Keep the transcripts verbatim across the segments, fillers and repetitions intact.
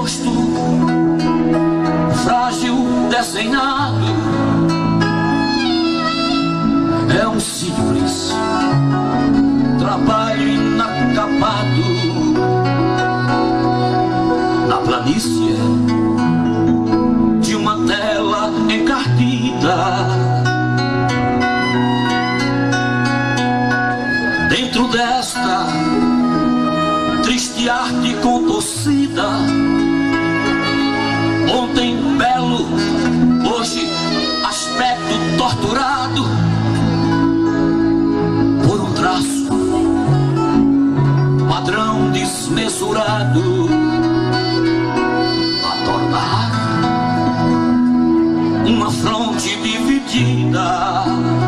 rosto frágil, desenhado, é um simples trabalho inacabado. Na planície de uma tela encardida, dentro desta triste arte contorcida, ontem belo, hoje aspecto torturado por um traço padrão desmesurado a tornar uma fronte dividida.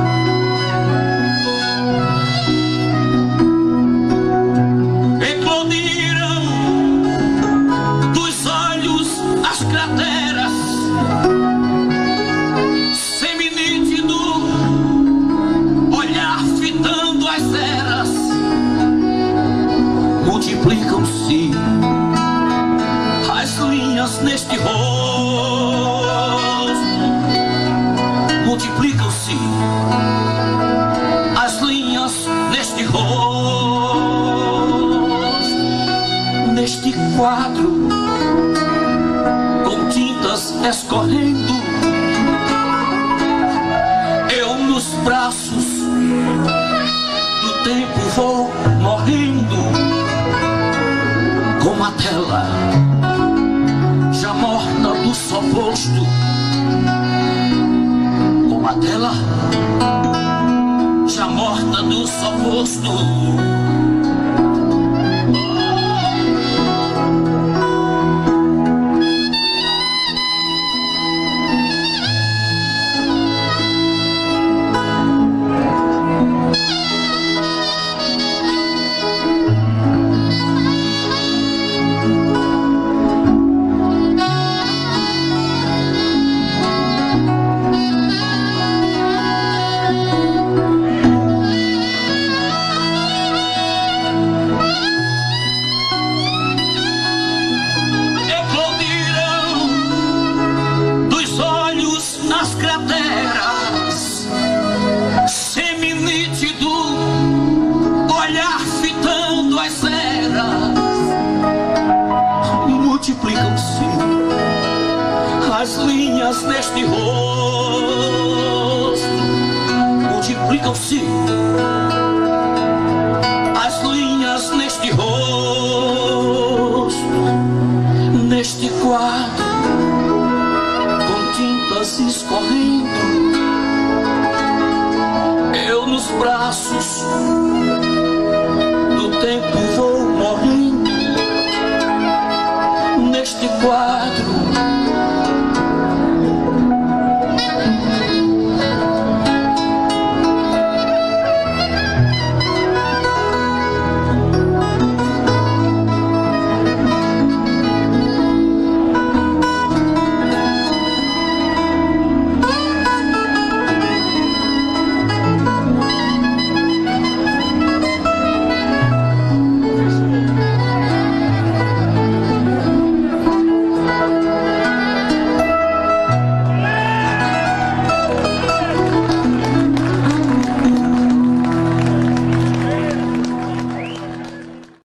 Eclodiram dos olhos as crateras, semi-nítido olhar fitando as eras. Multiplicam-se as linhas neste rosto, multiplicam-se as linhas neste rosto, neste quadro com tintas escorrendo. Eu nos braços do tempo vou morrendo, como a tela já morta do sol posto, como a tela já morta do sol posto. As crateras, semi-nítido olhar fitando as eras. Multiplicam-se as linhas neste rosto, multiplicam-se as linhas neste rosto, neste quadro escorrendo. Eu nos braços do tempo vou morrendo, neste quadro